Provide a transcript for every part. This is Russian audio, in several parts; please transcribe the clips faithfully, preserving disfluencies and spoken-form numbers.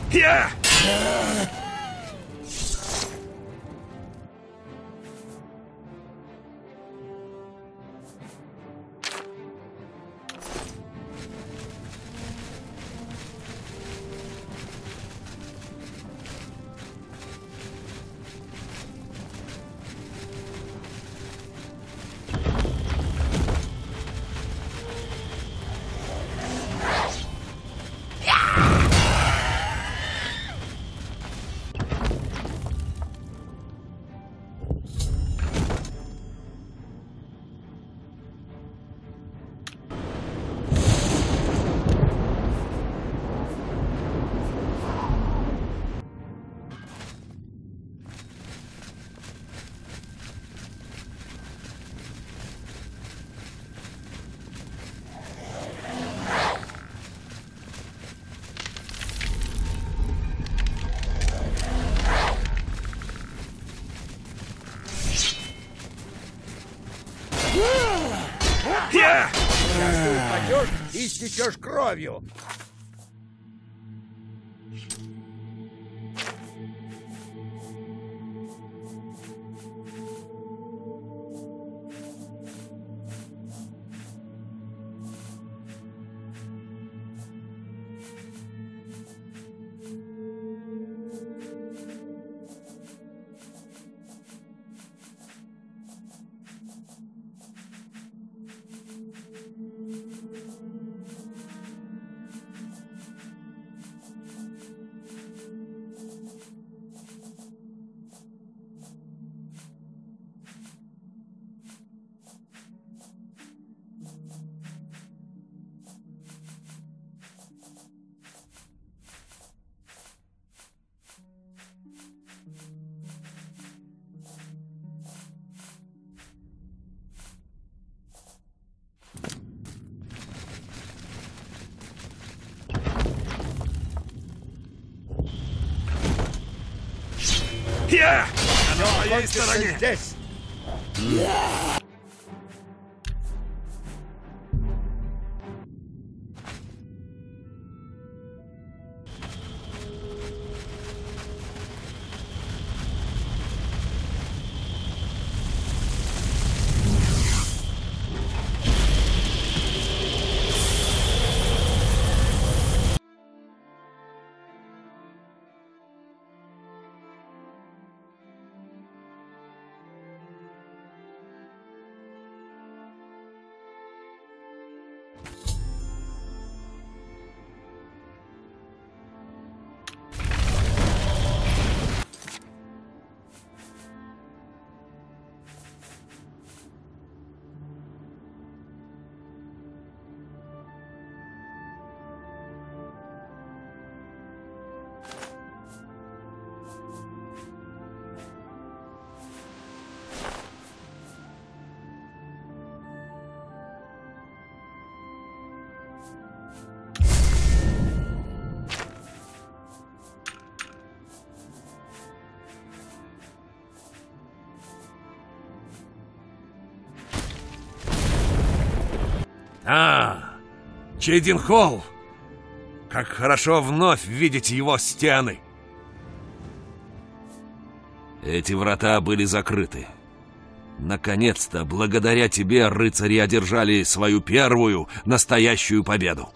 Я! Я! Сейчас ты упадешь и истечешь кровью. Я! На моей Кончится стороне! здесь. А, Чейдин-Холл! Как хорошо вновь видеть его стены! Эти врата были закрыты. Наконец-то, благодаря тебе, рыцари одержали свою первую настоящую победу.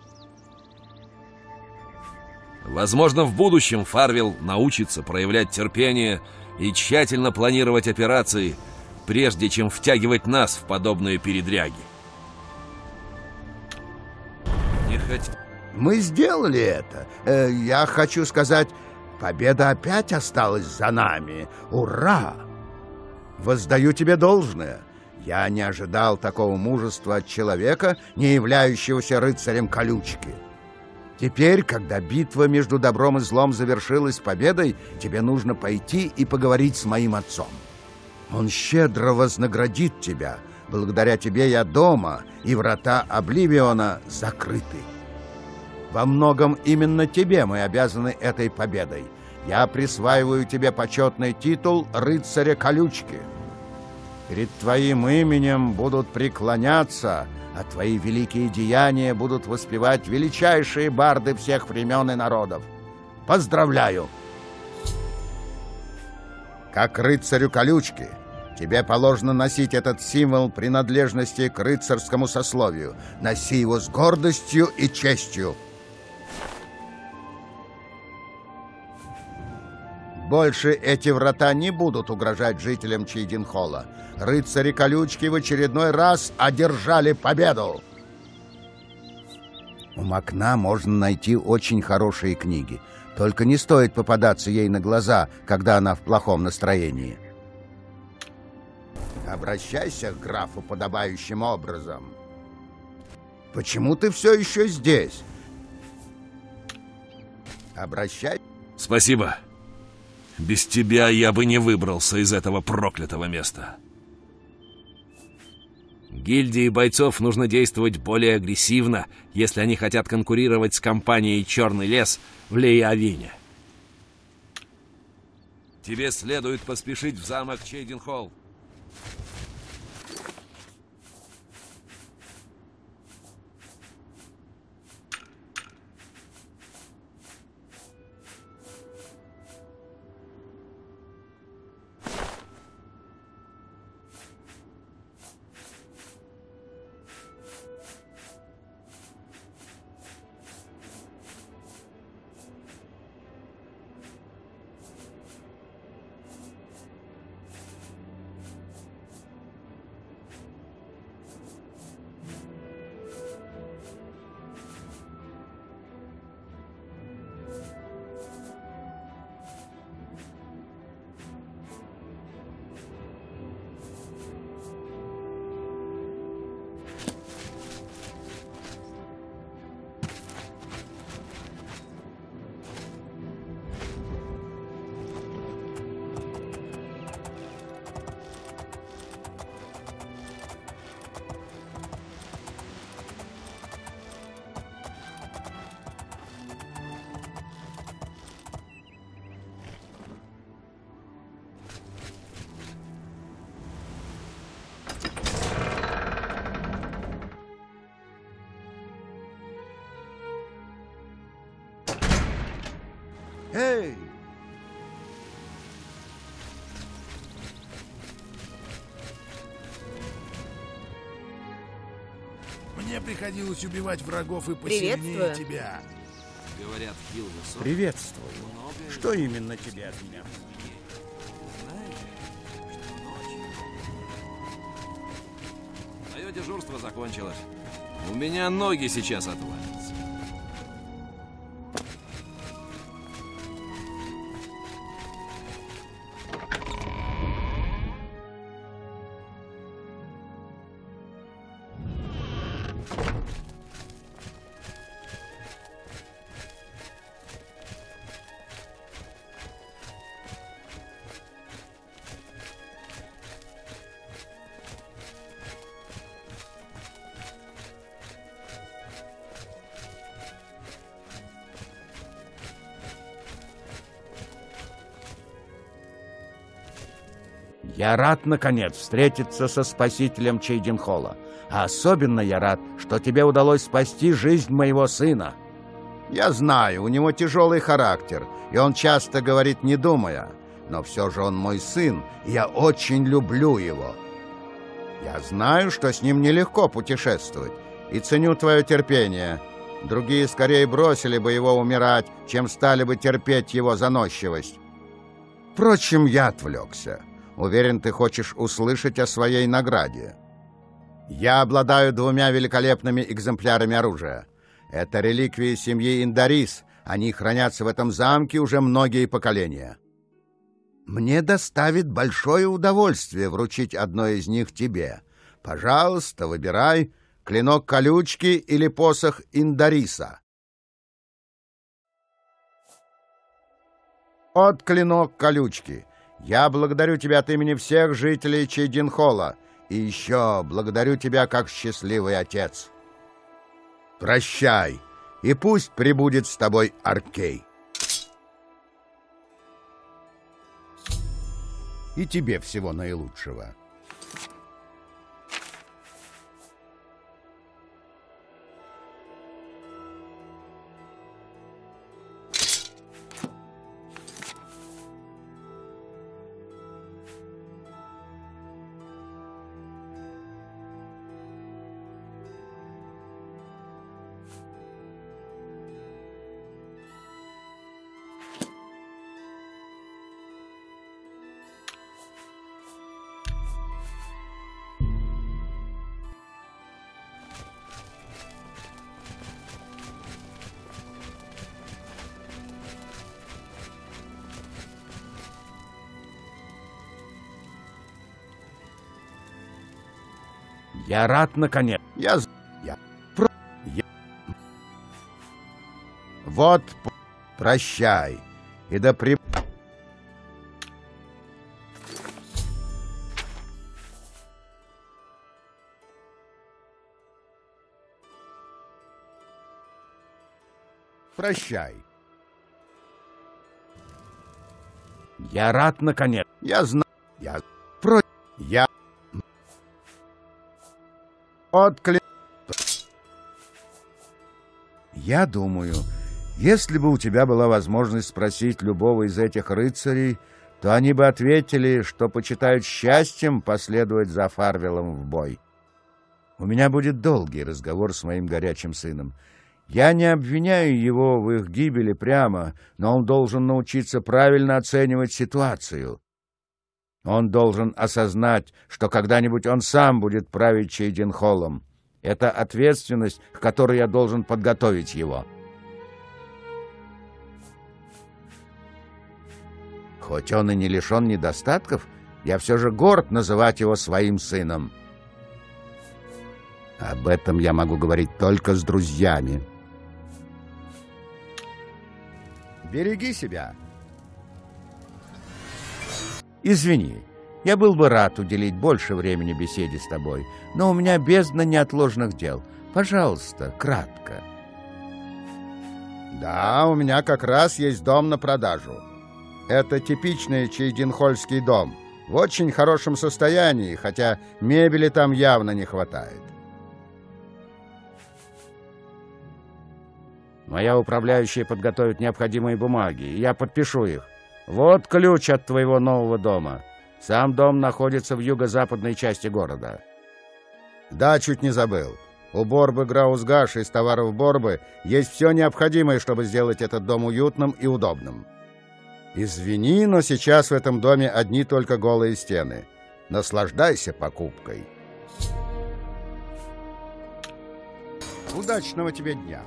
Возможно, в будущем Фарвелл научится проявлять терпение и тщательно планировать операции, прежде чем втягивать нас в подобные передряги. Не хоть... Мы сделали это. Э, я хочу сказать, победа опять осталась за нами. Ура! Воздаю тебе должное. Я не ожидал такого мужества от человека, не являющегося рыцарем колючки. Теперь, когда битва между добром и злом завершилась победой, тебе нужно пойти и поговорить с моим отцом. Он щедро вознаградит тебя. Благодаря тебе я дома, и врата Обливиона закрыты. Во многом именно тебе мы обязаны этой победой. Я присваиваю тебе почетный титул рыцаря колючки. Перед твоим именем будут преклоняться, а твои великие деяния будут воспевать величайшие барды всех времен и народов. Поздравляю! Как рыцарю колючки, тебе положено носить этот символ принадлежности к рыцарскому сословию. Носи его с гордостью и честью. Больше эти врата не будут угрожать жителям Чейдинхолла. Рыцари колючки в очередной раз одержали победу. У Макна можно найти очень хорошие книги. Только не стоит попадаться ей на глаза, когда она в плохом настроении. Обращайся к графу подобающим образом. Почему ты все еще здесь? Обращайся. Спасибо. Без тебя я бы не выбрался из этого проклятого места. Гильдии бойцов нужно действовать более агрессивно, если они хотят конкурировать с компанией «Черный лес» в Лейавине. Тебе следует поспешить в замок Чейдинхолл. Эй! Мне приходилось убивать врагов и посильнее тебя. Говорят, Хилл высок. Приветствую. Что именно тебе от меня? Мое дежурство закончилось. У меня ноги сейчас отвалятся. Я рад, наконец, встретиться со спасителем Чейдинхолла. А особенно я рад, что тебе удалось спасти жизнь моего сына. Я знаю, у него тяжелый характер, и он часто говорит, не думая. Но все же он мой сын, и я очень люблю его. Я знаю, что с ним нелегко путешествовать, и ценю твое терпение. Другие скорее бросили бы его умирать, чем стали бы терпеть его заносчивость. Впрочем, я отвлекся. Уверен, ты хочешь услышать о своей награде. Я обладаю двумя великолепными экземплярами оружия. Это реликвии семьи Индарис. Они хранятся в этом замке уже многие поколения. Мне доставит большое удовольствие вручить одно из них тебе. Пожалуйста, выбирай клинок колючки или посох Индариса. От клинок колючки. Я благодарю тебя от имени всех жителей Чейдинхолла. И еще благодарю тебя как счастливый отец. Прощай, и пусть пребудет с тобой Аркей. И тебе всего наилучшего. Я рад, наконец. Я... Я... Про... Я... Вот, прощай. И да при... Прощай. Я рад, наконец. Я знаю. Я... Про... Я... Откли... Я думаю, если бы у тебя была возможность спросить любого из этих рыцарей, то они бы ответили, что почитают счастьем последовать за Фарвелом в бой. У меня будет долгий разговор с моим горячим сыном. Я не обвиняю его в их гибели прямо, но он должен научиться правильно оценивать ситуацию. Он должен осознать, что когда-нибудь он сам будет править Чейденхоллом. Это ответственность, к которой я должен подготовить его. Хоть он и не лишен недостатков, я все же горд называть его своим сыном. Об этом я могу говорить только с друзьями. Береги себя. Извини, я был бы рад уделить больше времени беседе с тобой, но у меня бездна неотложных дел. Пожалуйста, кратко. Да, у меня как раз есть дом на продажу. Это типичный чейденхольский дом. В очень хорошем состоянии, хотя мебели там явно не хватает. Моя управляющая подготовит необходимые бумаги, и я подпишу их. Вот ключ от твоего нового дома. Сам дом находится в юго-западной части города. Да, чуть не забыл. У Борбы Граусгаш из товаров Борбы есть все необходимое, чтобы сделать этот дом уютным и удобным. Извини, но сейчас в этом доме одни только голые стены. Наслаждайся покупкой. Удачного тебе дня.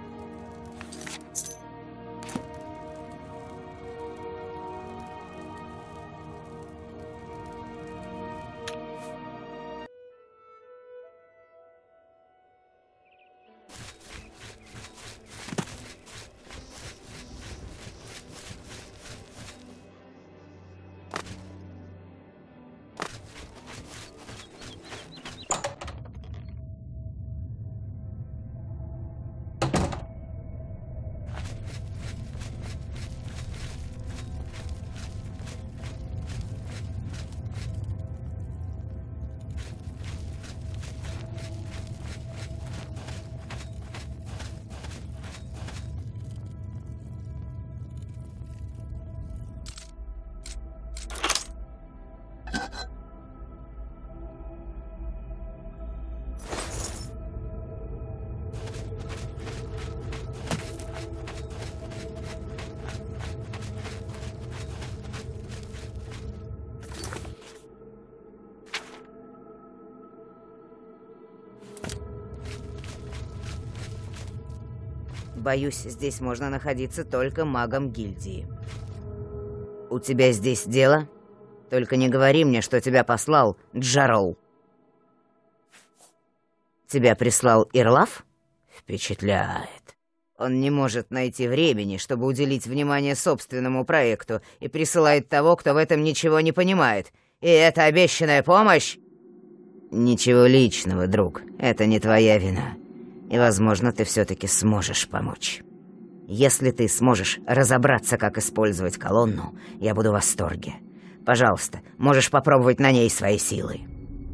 Боюсь, здесь можно находиться только магом гильдии. У тебя здесь дело? Только не говори мне, что тебя послал Джарол. Тебя прислал Ирлав? Впечатляет. Он не может найти времени, чтобы уделить внимание собственному проекту, и присылает того, кто в этом ничего не понимает. И это обещанная помощь? Ничего личного, друг. Это не твоя вина. И, возможно, ты все-таки сможешь помочь. Если ты сможешь разобраться, как использовать колонну, я буду в восторге. Пожалуйста, можешь попробовать на ней свои силы.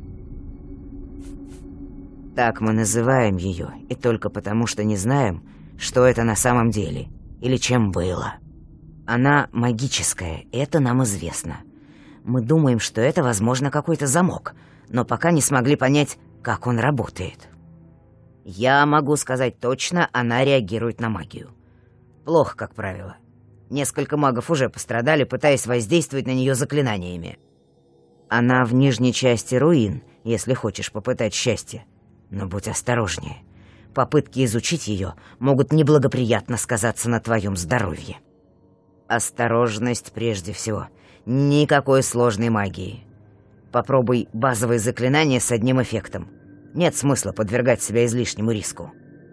Так мы называем ее, и только потому, что не знаем, что это на самом деле, или чем было. Она магическая, и это нам известно. Мы думаем, что это, возможно, какой-то замок, но пока не смогли понять, как он работает. Я могу сказать точно, она реагирует на магию. Плохо, как правило. Несколько магов уже пострадали, пытаясь воздействовать на нее заклинаниями. Она в нижней части руин, если хочешь попытать счастье. Но будь осторожнее. Попытки изучить ее могут неблагоприятно сказаться на твоем здоровье. Осторожность прежде всего. Никакой сложной магии. Попробуй базовые заклинания с одним эффектом. Нет смысла подвергать себя излишнему риску.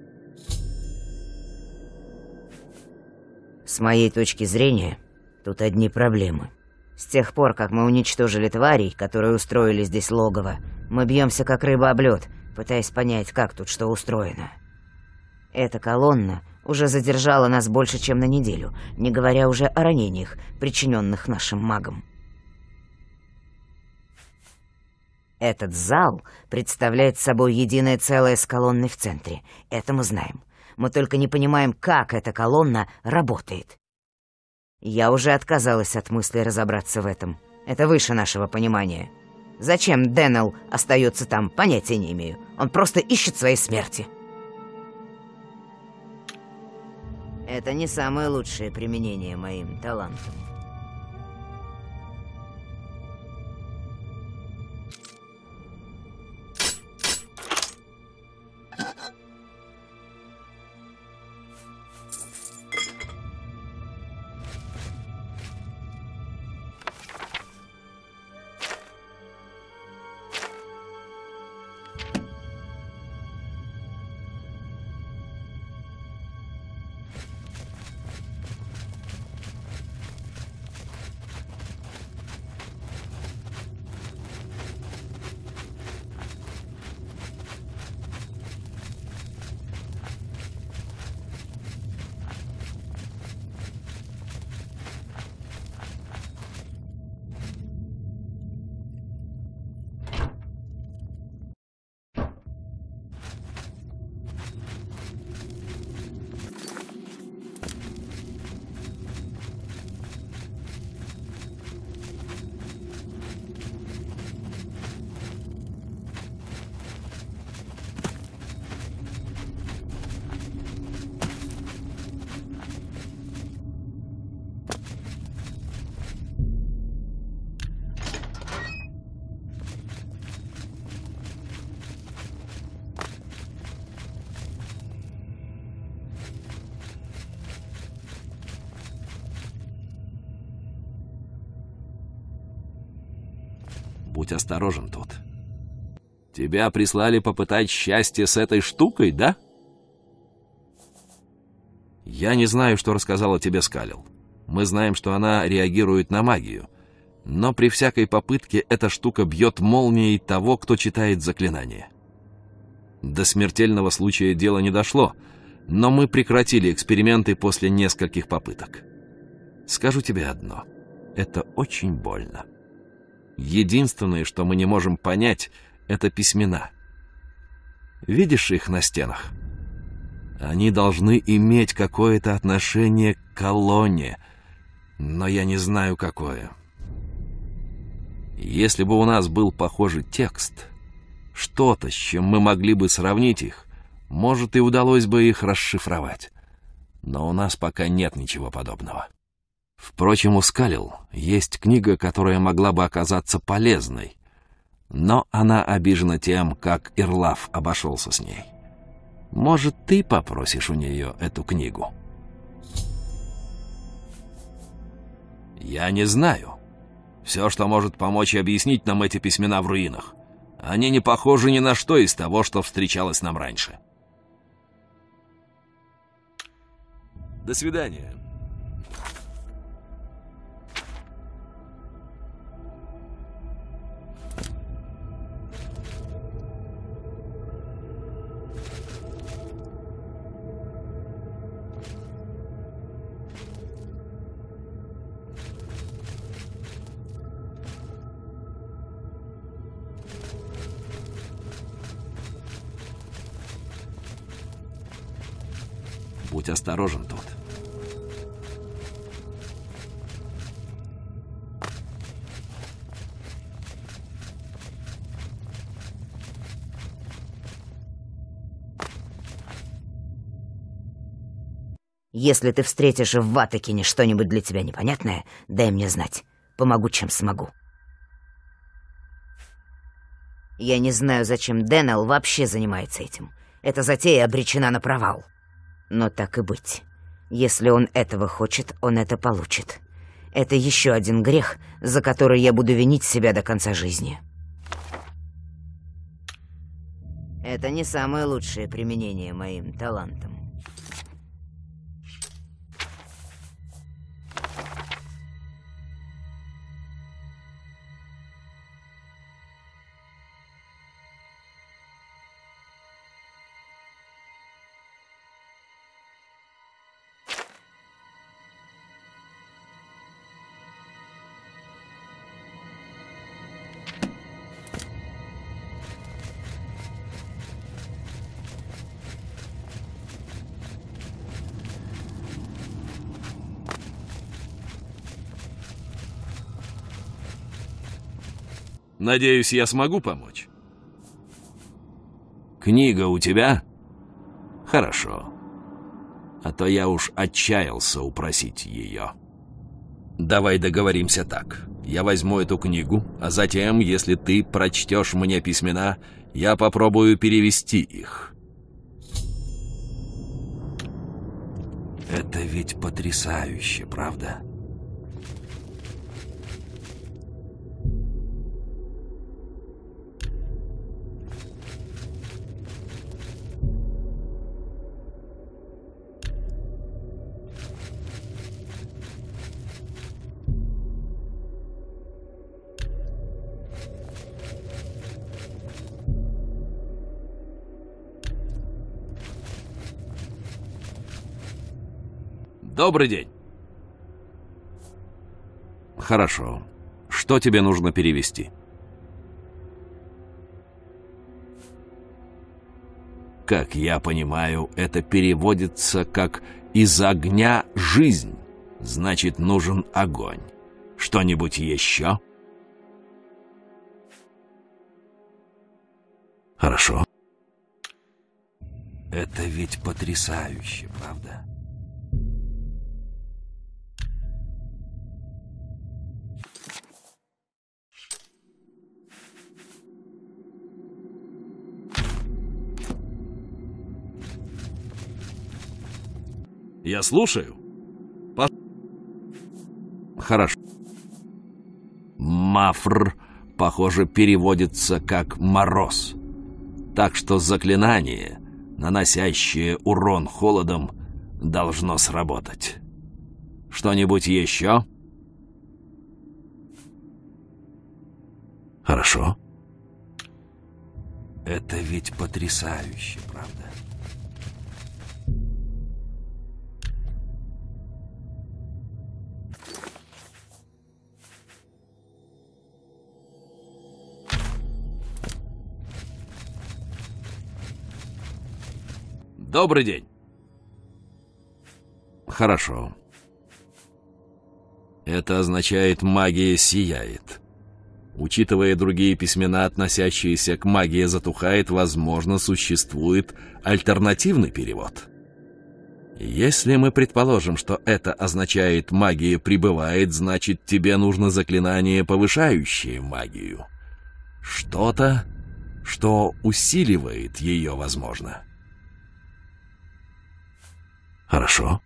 С моей точки зрения, тут одни проблемы. С тех пор, как мы уничтожили тварей, которые устроили здесь логово, мы бьемся как рыба об лед, пытаясь понять, как тут что устроено. Эта колонна уже задержала нас больше, чем на неделю, не говоря уже о ранениях, причиненных нашим магам. Этот зал представляет собой единое целое с колонной в центре. Это мы знаем. Мы только не понимаем, как эта колонна работает. Я уже отказалась от мысли разобраться в этом. Это выше нашего понимания. Зачем Дэннел остается там, понятия не имею. Он просто ищет своей смерти. Это не самое лучшее применение моим талантам. Будь осторожен тут. Тебя прислали попытать счастье с этой штукой, да? Я не знаю, что рассказала тебе Скалил. Мы знаем, что она реагирует на магию. Но при всякой попытке эта штука бьет молнией того, кто читает заклинание. До смертельного случая дело не дошло, но мы прекратили эксперименты после нескольких попыток. Скажу тебе одно. Это очень больно. Единственное, что мы не можем понять, это письмена. Видишь их на стенах? Они должны иметь какое-то отношение к колонне, но я не знаю, какое. Если бы у нас был похожий текст, что-то, с чем мы могли бы сравнить их, может, и удалось бы их расшифровать. Но у нас пока нет ничего подобного. Впрочем, у Скалил есть книга, которая могла бы оказаться полезной, но она обижена тем, как Ирлав обошелся с ней. Может, ты попросишь у нее эту книгу? Я не знаю. Все, что может помочь и объяснить нам эти письмена в руинах. Они не похожи ни на что из того, что встречалось нам раньше. До свидания. Будь осторожен тут. Если ты встретишь в Ватакине что-нибудь для тебя непонятное, дай мне знать. Помогу, чем смогу. Я не знаю, зачем Дэннел вообще занимается этим. Эта затея обречена на провал. Но так и быть. Если он этого хочет, он это получит. Это еще один грех, за который я буду винить себя до конца жизни. Это не самое лучшее применение моим талантам. Надеюсь, я смогу помочь. Книга у тебя? Хорошо. А то я уж отчаялся упросить ее. Давай договоримся так. Я возьму эту книгу, а затем, если ты прочтешь мне письмена, я попробую перевести их. Это ведь потрясающе, правда? Добрый день. Хорошо. Что тебе нужно перевести? Как я понимаю, это переводится как «из огня жизнь». Значит, нужен огонь. Что-нибудь еще? Хорошо. Это ведь потрясающе, правда? Я слушаю. По... Хорошо. Мафр, похоже, переводится как «мороз». Так что заклинание, наносящее урон холодом, должно сработать. Что-нибудь еще? Хорошо. Это ведь потрясающе, правда? Добрый день. Хорошо. Это означает «магия сияет». Учитывая другие письмена, относящиеся к «магия затухает», возможно, существует альтернативный перевод. Если мы предположим, что это означает «магия прибывает», значит, тебе нужно заклинание, повышающее магию. Что-то, что усиливает ее, возможно. Хорошо.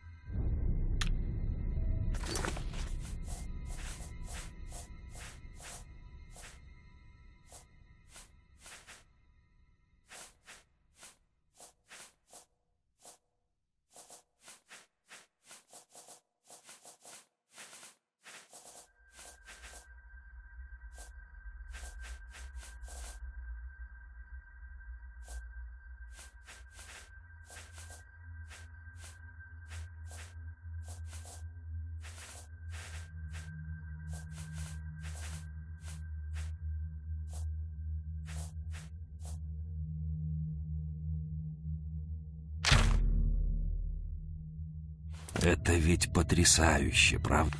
Это ведь потрясающе, правда?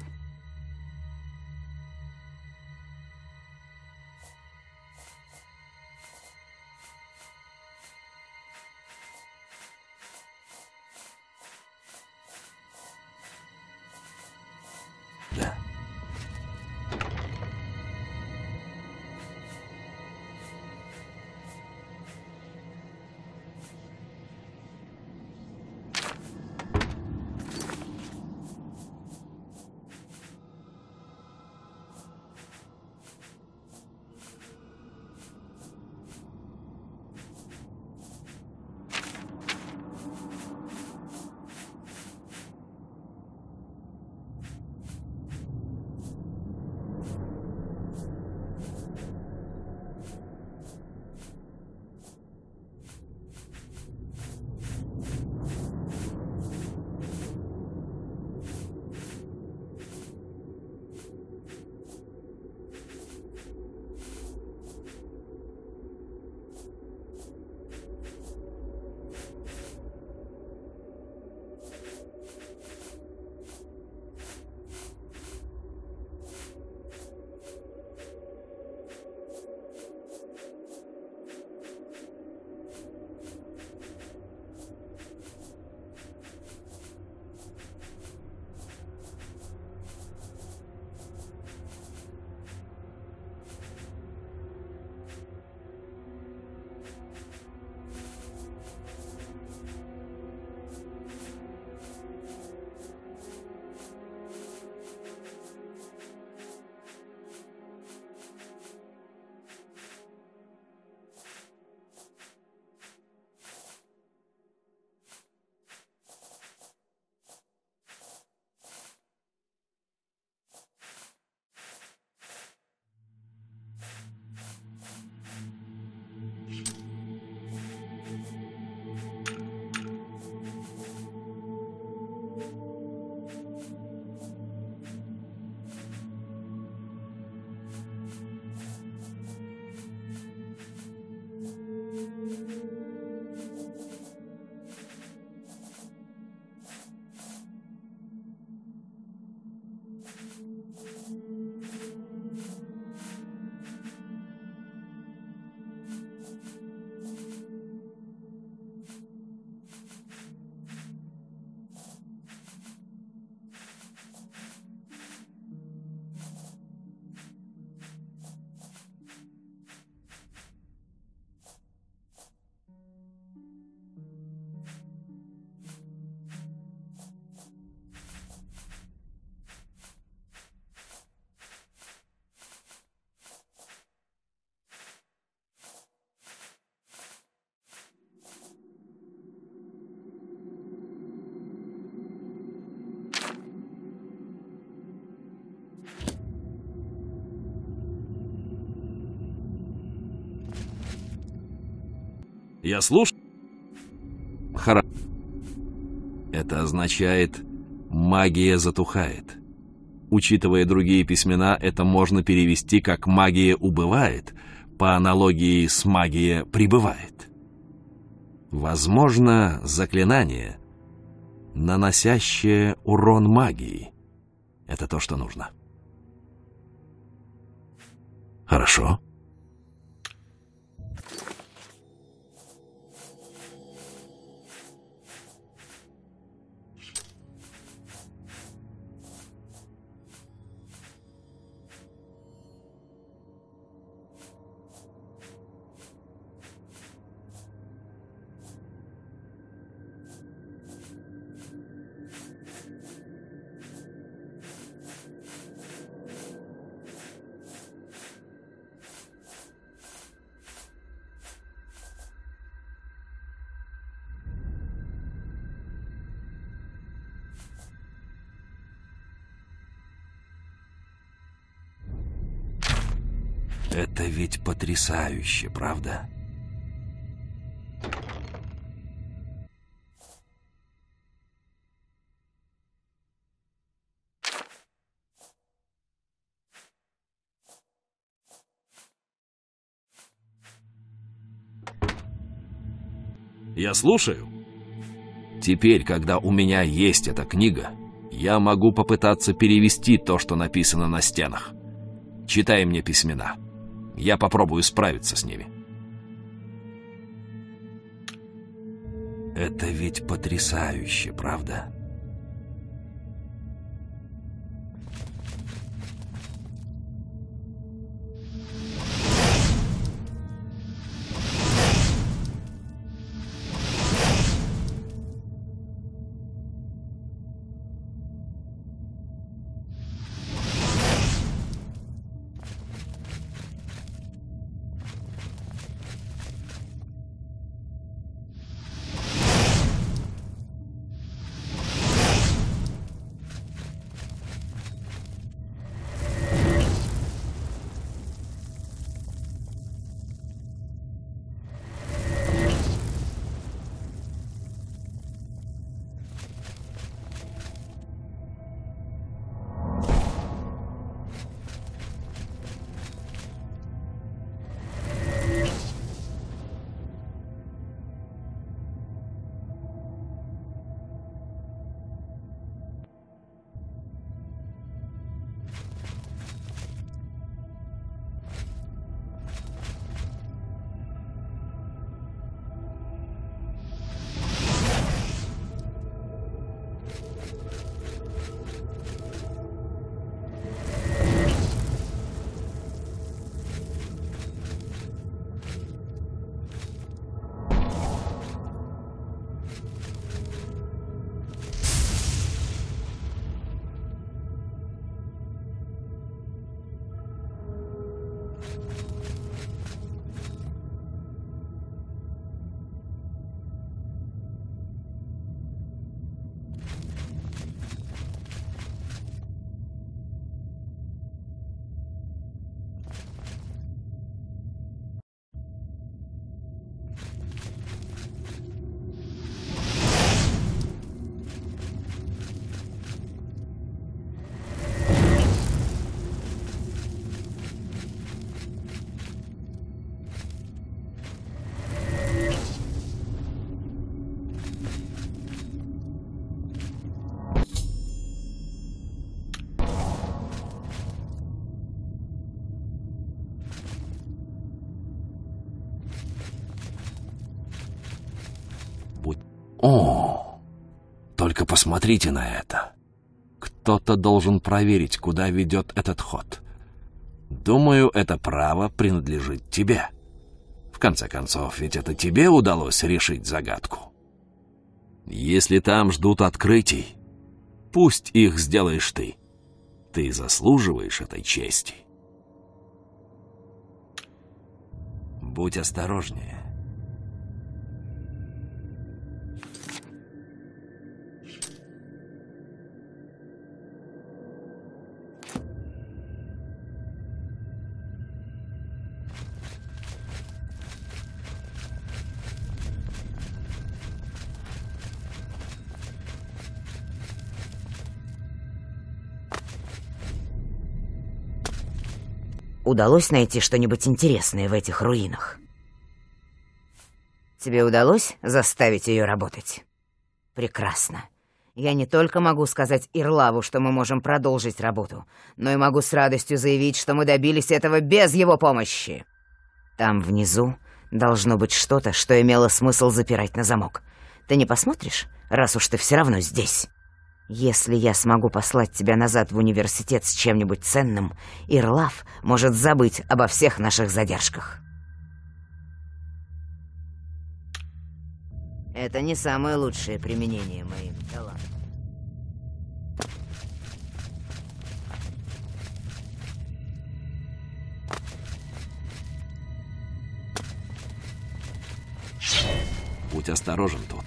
Да. Я слушаю. Хорошо. Это означает, магия затухает. Учитывая другие письмена, это можно перевести как «магия убывает», по аналогии с «магия прибывает». Возможно, заклинание, наносящее урон магии. Это то, что нужно. Хорошо. Это ведь потрясающе, правда? Я слушаю. Теперь, когда у меня есть эта книга, я могу попытаться перевести то, что написано на стенах. Читай мне письмена. Я попробую справиться с ними. Это ведь потрясающе, правда? О, только посмотрите на это. Кто-то должен проверить, куда ведет этот ход. Думаю, это право принадлежит тебе. В конце концов, ведь это тебе удалось решить загадку. Если там ждут открытий, пусть их сделаешь ты. Ты заслуживаешь этой чести. Будь осторожнее. удалось найти что-нибудь интересное в этих руинах? Тебе удалось заставить ее работать? Прекрасно. Я не только могу сказать Ирлаву, что мы можем продолжить работу, но и могу с радостью заявить, что мы добились этого без его помощи. Там внизу должно быть что-то, что имело смысл запирать на замок. Ты не посмотришь, раз уж ты все равно здесь? Если я смогу послать тебя назад в университет с чем-нибудь ценным, Ирлав может забыть обо всех наших задержках. Это не самое лучшее применение моим талантам. Будь осторожен тут.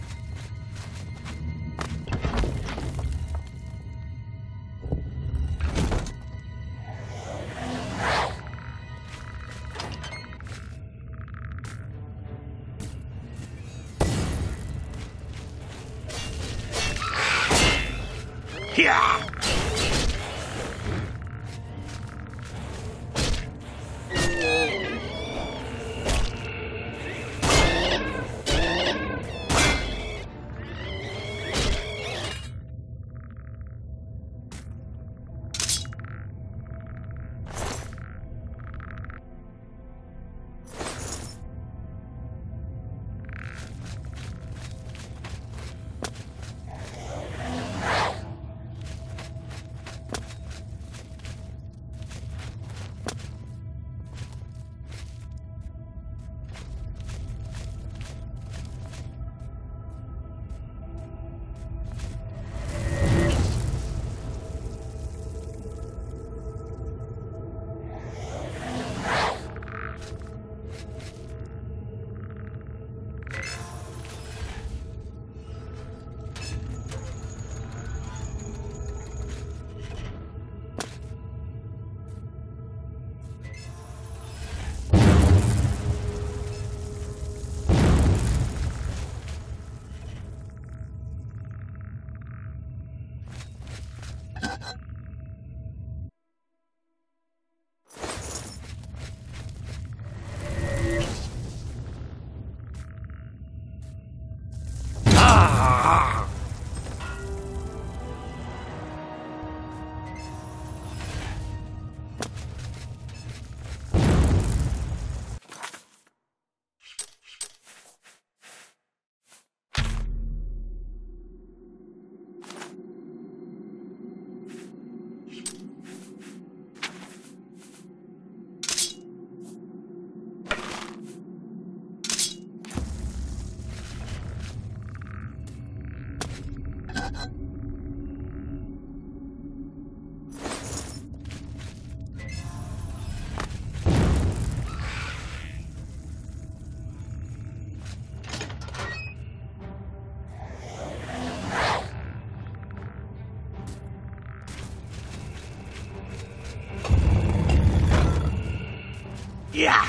Я!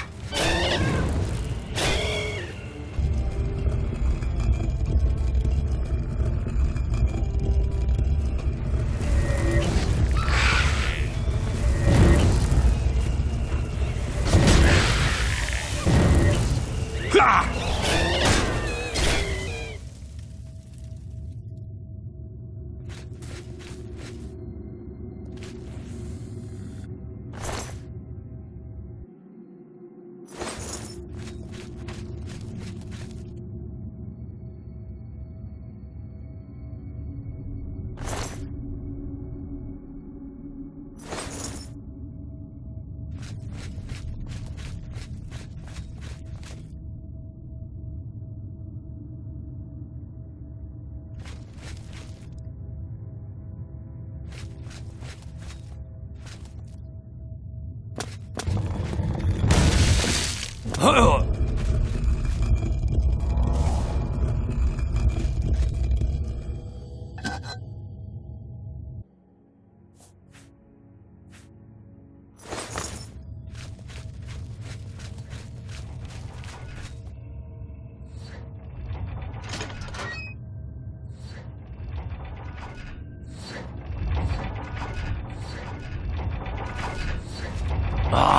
Ха! А!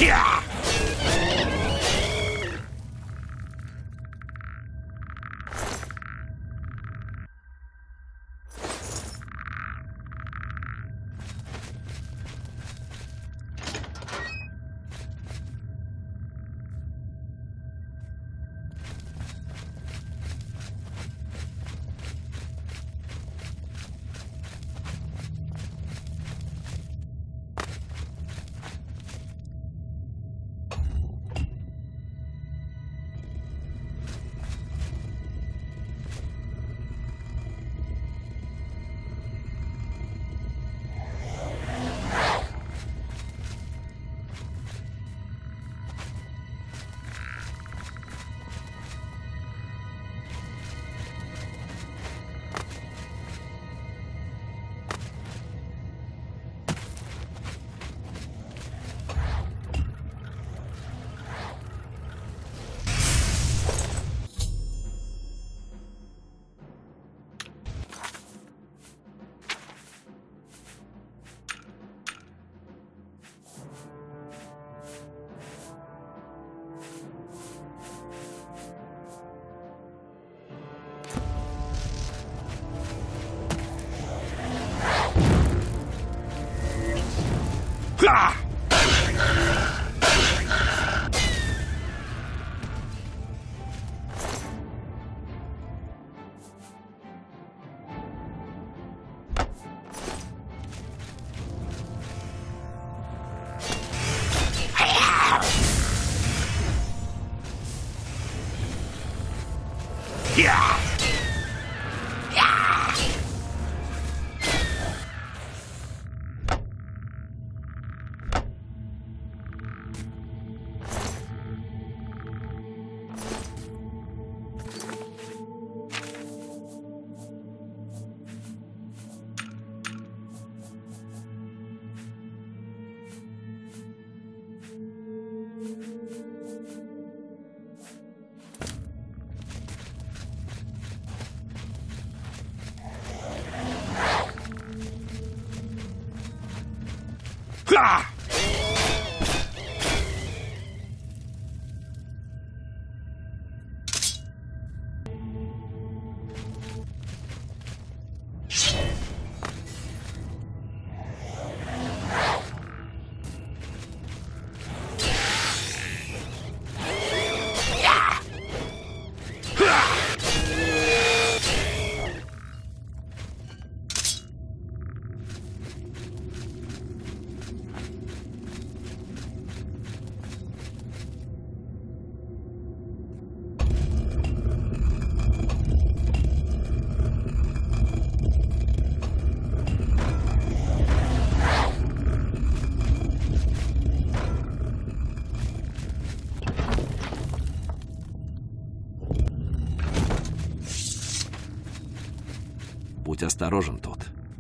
Будь осторожен тут.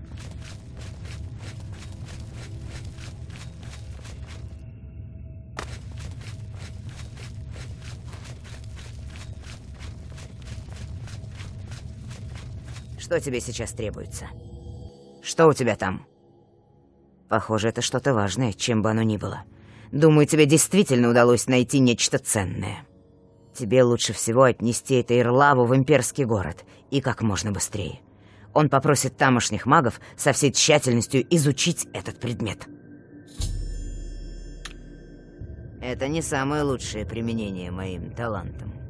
Что тебе сейчас требуется? Что у тебя там? Похоже, это что-то важное, чем бы оно ни было. Думаю, тебе действительно удалось найти нечто ценное. Тебе лучше всего отнести это Ирлаву в имперский город, и как можно быстрее. Он попросит тамошних магов со всей тщательностью изучить этот предмет. Это не самое лучшее применение моим талантам.